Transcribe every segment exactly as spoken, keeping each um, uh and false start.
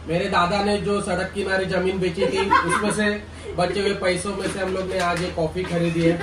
मेरे दादा ने जो सड़क किनारे जमीन बेची थी उसमें से बचे हुए पैसों में से हम लोग ने आज ये कॉफी खरीदी है।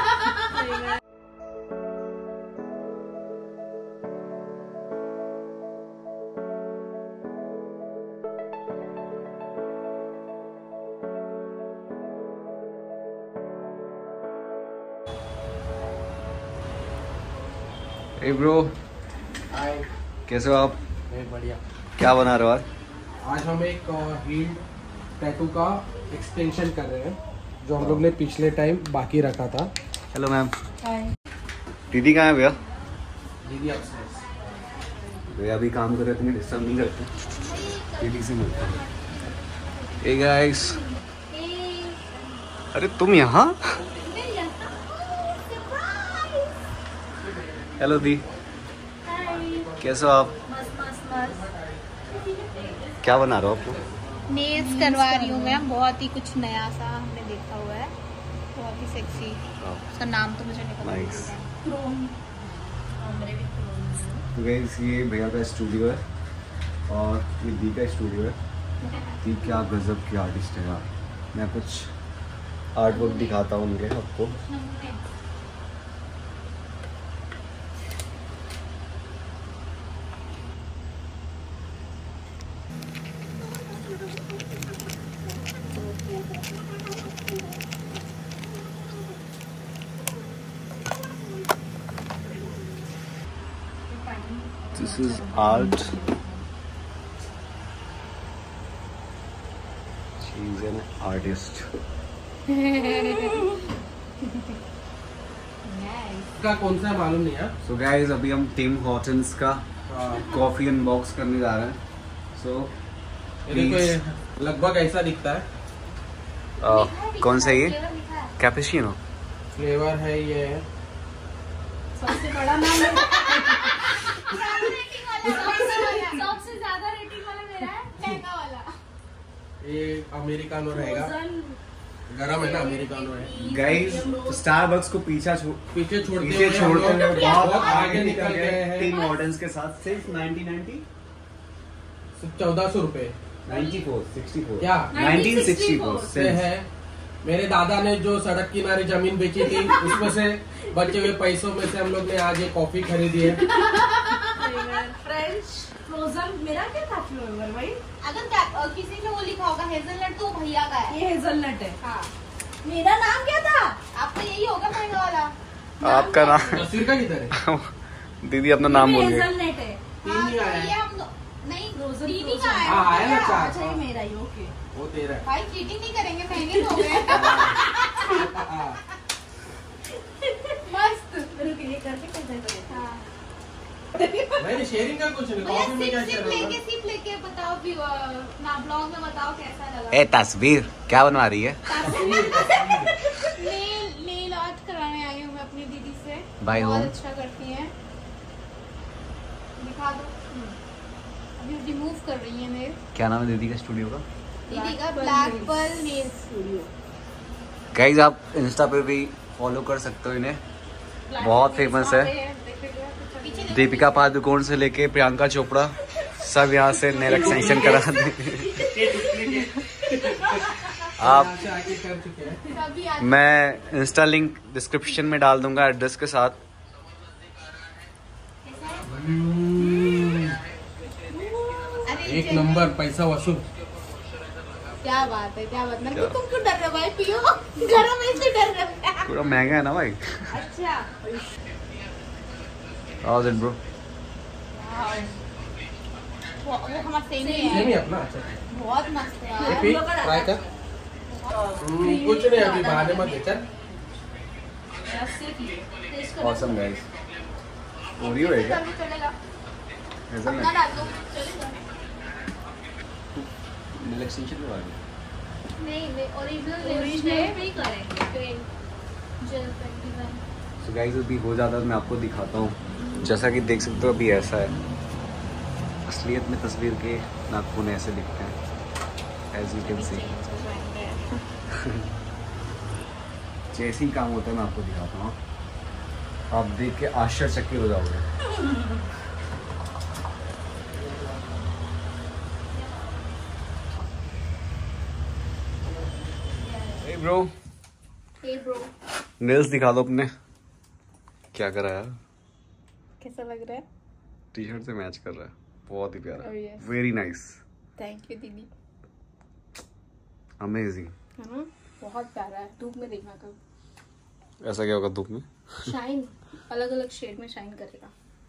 Hey bro, हाय, कैसे हो आप? बहुत बढ़िया। क्या बना रहे हो आज? आज हम एक हील टैटू का एक्सटेंशन कर रहे हैं जो हम लोग ने पिछले टाइम बाकी रखा था। Hello ma'am. हाय। दीदी कहाँ है भैया? दीदी अपस्टेयर्स। भैया अभी काम कर रहे थे, डिस्टर्ब नहीं करते। दीदी से मिलते हैं। Hey guys, अरे तुम यहाँ? हेलो दी, कैसे हो आप? मस्त मस्त मस्त। क्या बना रहे हो आप लोग? नेल्स करवा रही हूँ मैं, बहुत ही कुछ नया सा हमने देखा हुआ है, बहुत ही सेक्सी। उसका नाम तो मुझे नहीं पता। नाइस। क्रोम। तो गाइस ये भैया का स्टूडियो है और ये दी का स्टूडियो है। दी क्या गजब की आर्टिस्ट है यार। मैं कुछ आर्ट वर्क दिखाता हूँ उनके आपको। This is art. She's an artist. का कौन सा मालूम नहीं है। So guys, अभी हम टिम हॉर्टन्स का कॉफी अनबॉक्स करने जा रहे हैं। So ये देखो, लगभग ऐसा दिखता है। uh, कौन सा ये? कैपेचिनो फ्लेवर है ये। सबसे बड़ा नाम सबसे ज्यादा रेटिंग वाला मेरा है, महंगा वाला। ये अमेरिकानो रहेगा, गरम है ना अमेरिकानो है। गाइस, स्टारबक्स को पीछा छो, पीछे छोड़ते पीछे हुए छोड़ते हम हुए लोग बहुत आगे आगे निकल निकल गए गए हैं। टिम हॉर्टन्स के साथ। सिर्फ नाइनटीन नाइंटी सिर्फ चौदह सौ रूपए नाइंटी फोर सिक्सटी फोर क्या नाइनटीन सिक्सटी फोर से है। मेरे दादा ने जो सड़क किनारे जमीन बेची थी उसमें से बचे हुए पैसों में से हम लोग ने आज ये कॉफी खरीदी है। French frozen. मेरा क्या था फ्लेवर भाई? अगर क्या किसी ने वो लिखा होगा हेजलनट, तो भैया का है। ये हेजलनट है। हाँ, मेरा नाम क्या था? आपका यही होगा महंगा वाला। आपका नाम? तस्वीर का किधर है? दीदी अपना नाम बोलिए। हेजलनट है। तीन नहीं हाँ, आया ये है। हम दो- नहीं फ्रोजन दीदी फ्रोजन। का है। हाँ, आया ना चार। अच्छा ये मेरा ही। ओके। वो तेरा है। भाई चीटिंग नहीं करेंगे, महंगे तो हो गए। हाँ। मस्त। रुक, ये करके कैसे करें? हाँ। मैंने शेयरिंग का कुछ नहीं, भैया कॉफी में क्या सिप सिप शेयर लेके होगा? सिप लेके बताओ भी ना, ब्लॉग में बताओ कैसा लगा। ए तस्वीर क्या बनवा रही है? नेल नेल आर्ट कराने आई हूँ मैं अपनी दीदी से। By बहुत whom? अच्छा करती हैं। दिखा दो। अभी रिमूव कर रही है नेल। क्या नाम है दीदी का स्टूडियो का? दीदी का black pearl nail studio. Guys आप इंस्टा पे भी फॉलो कर सकते हो इन्हें, बहुत फेमस है। दीपिका पादुकोण से लेके प्रियंका चोपड़ा सब यहाँ से नेल एक्सटेंशन कराते हैं। आप यहाँ से आके कर चुके हैं। मैं इंस्टा लिंक डिस्क्रिप्शन में डाल दूंगा एड्रेस के साथ। एक नंबर पैसा वसूल। क्या बात है, क्या बात है। क्या? तुम क्यों डर रहे हो भाई? पियो, गरम है इसलिए डर रहे हो। पूरा महंगा है ना भाई। अच्छा। How's it bro? वो वो हमारा सेम ही सेम है। ही अपना। अच्छा बहुत मस्त है यार। पी, ट्राई कर। हम्म, कुछ नहीं, अभी बहाने मत दे चल। टेस्ट करो। Awesome guys. ओरियो है क्या? भी चलेगा। ऐसा अपना नहीं। डाल दो, चलेगा। नेल एक्सटेंशन में वाली। नहीं नहीं, ओरिजिनल ओरिजिनल भी करेंगे। Gel painting. So guys अभी हो जाता है, मैं आपको दिखाता हूँ। जैसा कि देख सकते हो अभी ऐसा है। असलियत में तस्वीर के नाखून ऐसे दिखते हैं, एज यू कैन सी। जैसे ही काम होता है मैं आपको दिखाता हूँ, आप देख के आश्चर्यचकित हो जाओगे। ब्रो। हे ब्रो, नेल्स दिखा दो अपने, क्या करा यार, कैसा लग रहा है? टी शर्ट से मैच कर रहा है, बहुत ही प्यारा, Oh, yes. Very nice, thank you दीदी। अमेजिंग। है ना, बहुत प्यारा है। धूप में देखना कब ऐसा क्या होगा धूप में? शाइन, अलग अलग शेड में शाइन करेगा।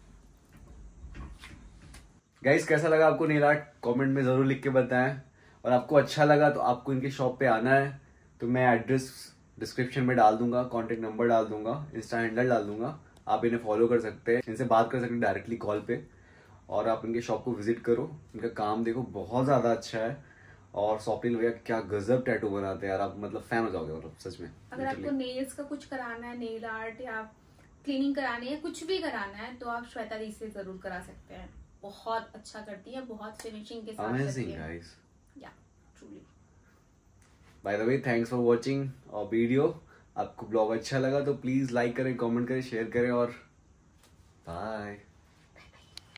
गाइस कैसा लगा आपको नेल आर्ट, कमेंट में जरूर लिख के बताएं। और आपको अच्छा लगा तो आपको इनके शॉप पे आना है, तो मैं एड्रेस डिस्क्रिप्शन में डाल दूंगा, कॉन्टेक्ट नंबर डाल दूंगा, इंस्टा हैंडल डाल दूंगा, आप इन्हें फॉलो कर सकते हैं, इनसे बात कर सकते हैं डायरेक्टली कॉल पे, और आप इनके शॉप को विजिट करो, इनका काम देखो बहुत ज्यादा अच्छा है। और स्वप्निल भैया क्या गजब टैटू बनाते हैं यार, आप मतलब फैन हो जाओगे मतलब सच में। अगर आपको नेल्स का कुछ कराना है, नेल आर्ट या क्लीनिंग करानी है, कुछ भी कराना है, तो आप श्वेता दी से जरूर करा सकते हैं। बहुत अच्छा करती है, बहुत फिनिशिंग के साथ करती अमेजिंग है। गाइस। या truly. By the way thanks for watching और वीडियो। आपको ब्लॉग अच्छा लगा तो प्लीज लाइक करें, कमेंट करें, शेयर करें और बाय।